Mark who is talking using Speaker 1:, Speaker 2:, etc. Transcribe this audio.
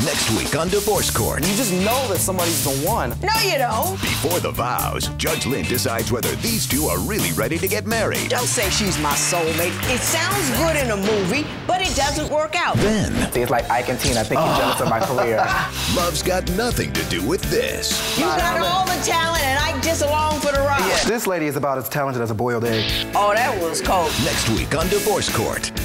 Speaker 1: Next week on Divorce Court.
Speaker 2: You just know that somebody's the one.
Speaker 3: No, you don't.
Speaker 1: Before the vows, Judge Lynn decides whether these two are really ready to get married.
Speaker 3: Don't say she's my soulmate. It sounds good in a movie, but it doesn't work out.
Speaker 1: Then,
Speaker 2: It's like Ike and Tina. I think you're jealous of my career.
Speaker 1: love's got nothing to do with this.
Speaker 3: You got all the talent, and I just along for the ride.
Speaker 2: This lady is about as talented as a boiled egg.
Speaker 3: Oh, that was cold.
Speaker 1: Next week on Divorce Court.